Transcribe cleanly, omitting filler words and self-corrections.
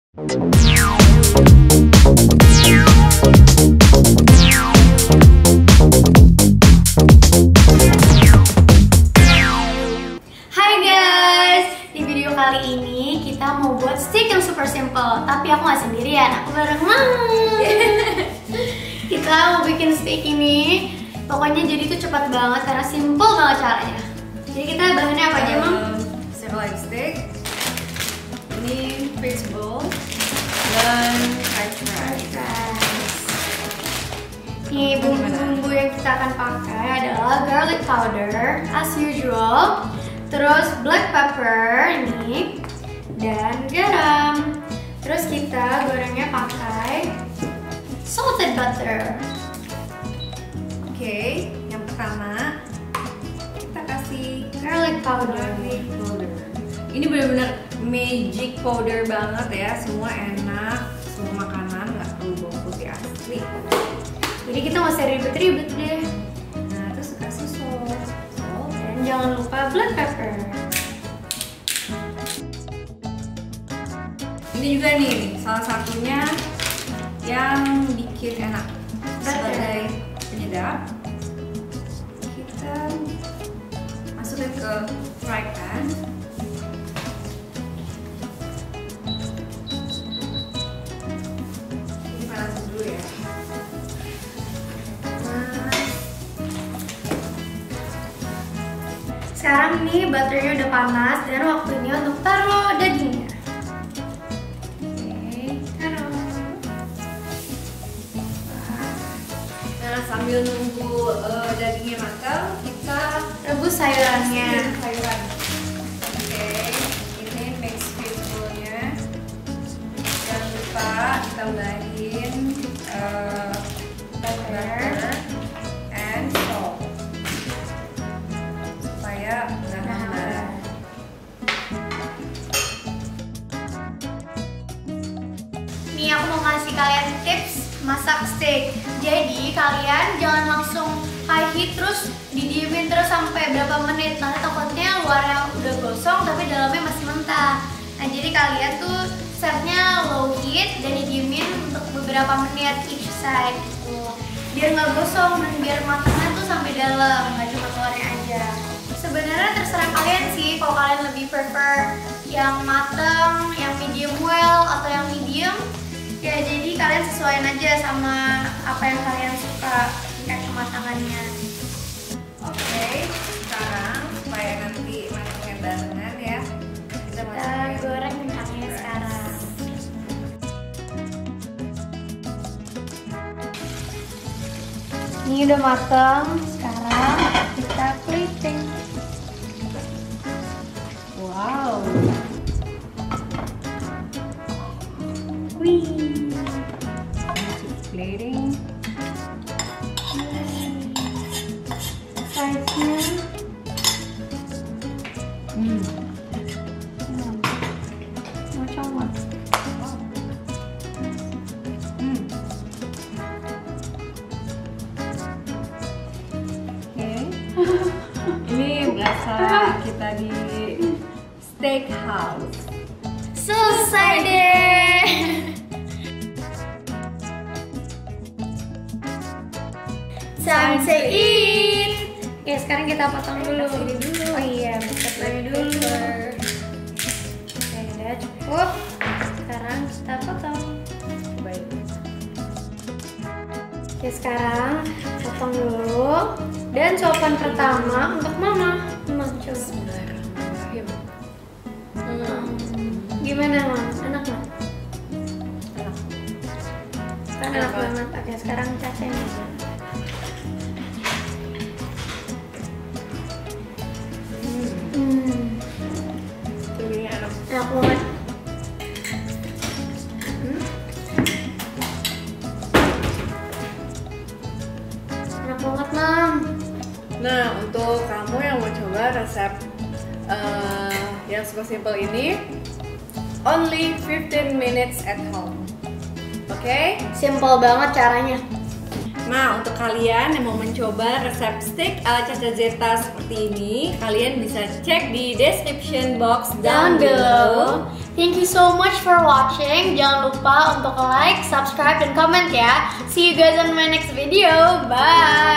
Di video kali ini kita mau buat steak yang super simple. Tapi aku nggak sendirian, aku bareng Mama. Kita mau bikin steak ini. Pokoknya jadi itu cepat banget karena simple banget caranya. Jadi kita bahannya apa aja, Mam? Sirloin steak, ini fish bowl, dan french fries. Nih bumbu-bumbu yang kita akan pakai adalah garlic powder as usual, terus black pepper ini, dan garam. Terus kita gorengnya pakai salted butter. Oke, yang pertama kita kasih Garlic powder. Ini benar-benar magic powder banget ya. Semua enak, semua makanan nggak perlu bawang putih asli. Jadi kita nggak usah ribet-ribet deh. Nah, terus kasih salt. Dan jangan lupa black pepper. Ini juga nih salah satunya yang bikin enak sebagai penyedap. Kita masukin ke fry pan. Ini panasin dulu ya. Sekarang nih butternya udah panas dan waktunya untuk taruh dagingnya. Nah, sambil nunggu dagingnya matang, kita Rebus sayurannya. sayuran. Oke, ini mix fishbowl-nya. Jangan lupa ditambahin butter and salt supaya nggak hambar. Nih aku mau kasih kalian tips masak steak. Jadi kalian jangan langsung high heat terus didiemin terus sampai berapa menit. Nanti takutnya luarnya udah gosong tapi dalamnya masih mentah. Nah jadi kalian tuh setnya low heat dan didiemin untuk beberapa menit each side gitu. Biar nggak gosong dan biar matangnya tuh sampai dalam, nggak cuma luarnya aja. Sebenarnya terserah kalian sih, kalau kalian lebih prefer yang matang, yang medium well atau yang medium. Ya jadi kalian sesuaiin aja sama apa yang kalian suka tingkat kematangannya. Oke, sekarang supaya nanti matangnya barengan ya, kita Kita masukin goreng kentangnya sekarang. Ini udah matang, sekarang kita plating. Wow. Wih. Plating. Size-nya mau coba. Oke. Ini berasa kita di steakhouse. Selesai deh. Time to eat. Oke, sekarang kita potong dulu. Oh iya, buka lagi dulu. Oke, udah cukup. Sekarang kita potong. Baik. Oke, sekarang potong dulu. Dan suapan pertama untuk Mama. Mama coba. Bismillahirrahmanirrahim. Gimana, Mam? Enak nggak? Enak. Kan enak banget. Oke, sekarang cacing. Ini enak. Enak banget. Enak banget, Mam. Nah, untuk kamu yang mau coba resep yang super simple ini, only 15 minutes at home. Oke? Simple banget caranya. Nah, untuk kalian yang mau mencoba resep steak ala Caca Zeta seperti ini, kalian bisa cek di description box down below. Thank you so much for watching. Jangan lupa untuk like, subscribe, dan comment ya. See you guys on my next video. Bye.